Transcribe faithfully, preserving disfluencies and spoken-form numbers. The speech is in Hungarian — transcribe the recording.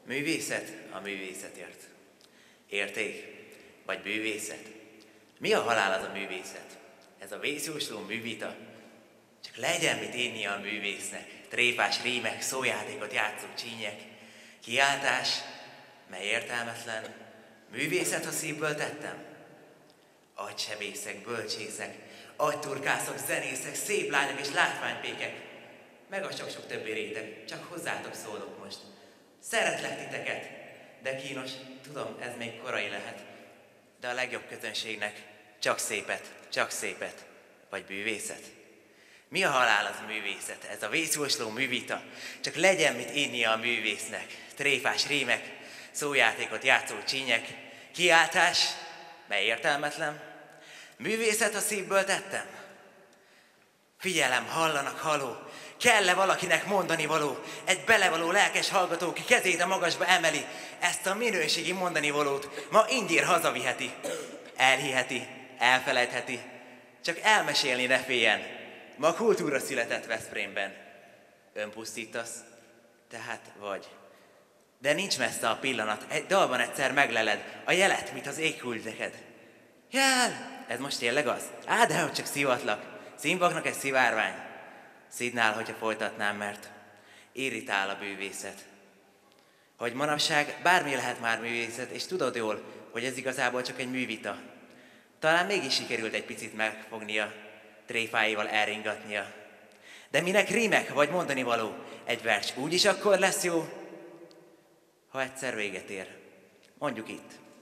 Művészet a művészetért. Érték vagy bűvészet? Mi a halál az a művészet? Ez a vészjósló művita? Csak legyen mit inni a művésznek. Tréfás rímek, szójátékot játszó csínyek. Kiáltás, mely értelmetlen. Művészet, ha szívből tettem? Agysebészek, bölcsészek, agyturkászok, zenészek, szép lányok és látványpékek. Meg a sok-sok többi réteg, csak hozzátok szólok most. Szeretlek titeket, de kínos, tudom, ez még korai lehet. De a legjobb közönségnek csak szépet, csak szépet, vagy bűvészet. Mi a halál az művészet? Ez a vészjósló művita. Csak legyen mit inni a művésznek. Tréfás rímek, szójátékot játszó csínyek, kiáltás, mely értelmetlen. Művészet a szívből tettem? Figyelem, hallanak, haló. Kell-e valakinek mondani való? Egy belevaló lelkes hallgató, ki kezét a magasba emeli, ezt a minőségi mondani valót ma ingyér hazaviheti. Elhiheti, elfelejtheti, csak elmesélni ne féljen. Ma kultúra született Veszprémben. Önpusztítasz, tehát vagy. De nincs messze a pillanat, egy dalban egyszer megleled a jelet, mit az ég küld neked. Jel, ez most tényleg az? Á, dehogy csak szivatlak. Színvaknak egy szivárvány. Szidnál, hogyha folytatnám, mert irritál a bűvészet. Hogy manapság bármi lehet már művészet, és tudod jól, hogy ez igazából csak egy művita. Talán mégis sikerült egy picit megfognia, tréfáival elringatnia. De minek rímek vagy mondani való? Egy vers úgyis akkor lesz jó, ha egyszer véget ér. Mondjuk itt.